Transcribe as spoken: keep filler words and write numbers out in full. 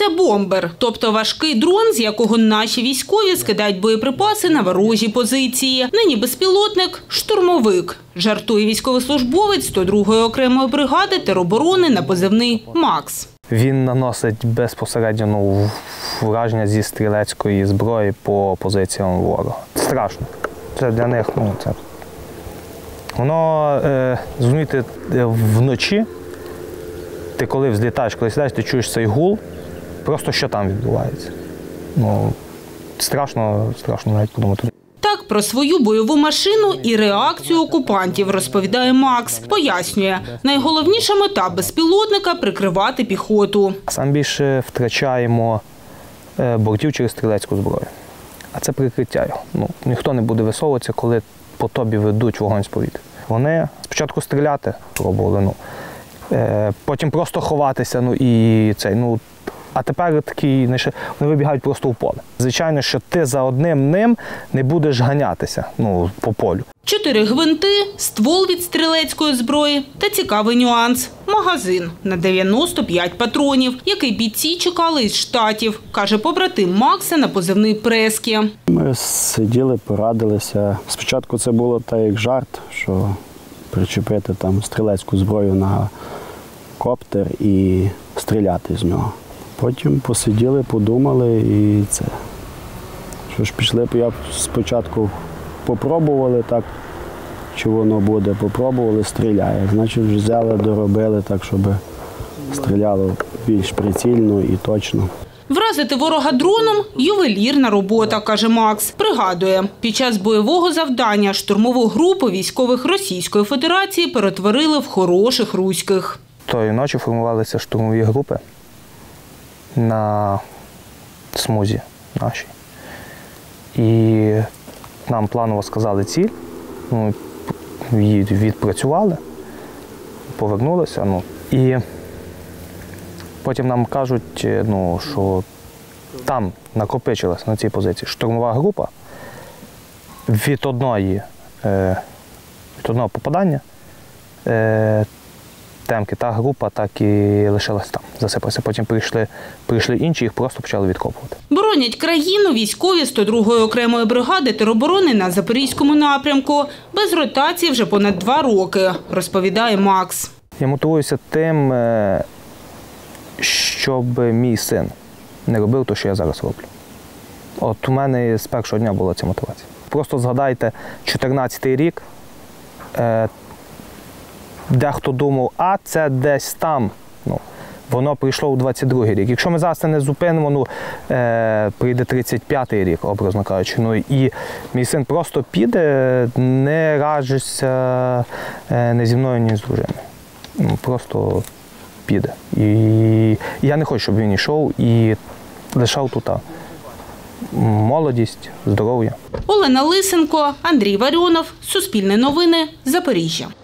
Це бомбер, тобто важкий дрон, з якого наші військові скидають боєприпаси на ворожі позиції. Нині безпілотник – штурмовик. Жартує військовослужбовець сто другої окремої бригади тероборони на позивний «Макс». Він наносить безпосередньо ну, враження зі стрілецької зброї по позиціям ворога. Страшно. Це для них, ну, це... Воно, е, зрозумієте, вночі, ти коли взлітаєш, коли сідаєш, ти чуєш цей гул, просто що там відбувається. Ну, страшно, страшно навіть подумати. Так про свою бойову машину і реакцію окупантів розповідає Макс. Пояснює, найголовніша мета безпілотника – прикривати піхоту. Сам більше втрачаємо бортів через стрілецьку зброю. А це прикриття його. Ну, ніхто не буде висовуватися, коли по тобі ведуть вогонь з повітря. Вони спочатку стріляти пробували, ну, потім просто ховатися, ну, і цей, ну, а тепер такі, вони вибігають просто в поле. Звичайно, що ти за одним ним не будеш ганятися, ну, по полю. Чотири гвинти, ствол від стрілецької зброї та цікавий нюанс – магазин на дев'яносто п'ять патронів, який бійці чекали із Штатів, каже побратим Макса на позивний «Прескі». Ми сиділи, порадилися. Спочатку це було так як жарт, що причепити там стрілецьку зброю на коптер і стріляти з нього. Потім посиділи, подумали і це. Що ж, пішли, я спочатку попробували так, чи воно буде, попробували, стріляє. Значить, взяли, доробили так, щоб стріляло більш прицільно і точно. Вразити ворога дроном – ювелірна робота, каже Макс. Пригадує, під час бойового завдання штурмову групу військових Російської Федерації перетворили в хороших руських. Тої ночі формувалися штурмові групи на смузі нашій. І нам планово сказали ціль, ну, її відпрацювали, повернулися. Ну, і потім нам кажуть, ну, що там накопичилась на цій позиції штурмова група від одної, від одного попадання. Темки, та група так і лишилась там, засипалася. Потім прийшли, прийшли інші, їх просто почали відкопувати. Боронять країну військові сто другої окремої бригади тероборони на Запорізькому напрямку. Без ротації вже понад два роки, розповідає Макс. Я мотивуюся тим, щоб мій син не робив те, що я зараз роблю. От у мене з першого дня була ця мотивація. Просто згадайте чотирнадцятий рік, дехто думав, а це десь там, ну, воно прийшло у двадцять другий рік. Якщо ми зараз це не зупинимо, ну, е, прийде тридцять п'ятий рік, образно кажучи. Ну, і мій син просто піде, не раджуся е, не зі мною, ні з дружиною. Ну, просто піде. І я не хочу, щоб він йшов і лишав тут молодість, здоров'я. Олена Лисенко, Андрій Варіонов, Суспільне новини, Запоріжжя.